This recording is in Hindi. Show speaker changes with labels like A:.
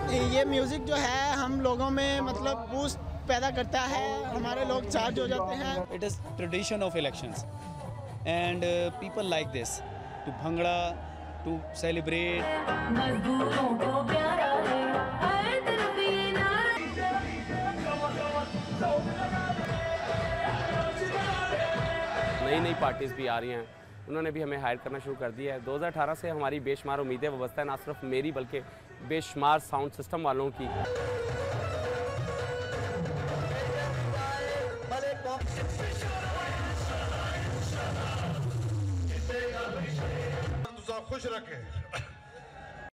A: ये म्यूज़िक जो है हम लोगों में मतलब बूस्ट पैदा करता है, हमारे लोग चार्ज हो जाते हैं।
B: It is tradition of elections and people like this to bhangra, to celebrate.
C: मजदूरों को प्यारा है हर तरफ ये नारा।
D: नई नई पार्टीज़ भी आ रही हैं, उन्होंने भी हमें हायर करना शुरू कर दिया है। 2018 से हमारी बेशुमार उम्मीदें वाबस्ता है, ना सिर्फ मेरी बल्कि बेशुमार साउंड सिस्टम वालों की।
E: खुश रखे।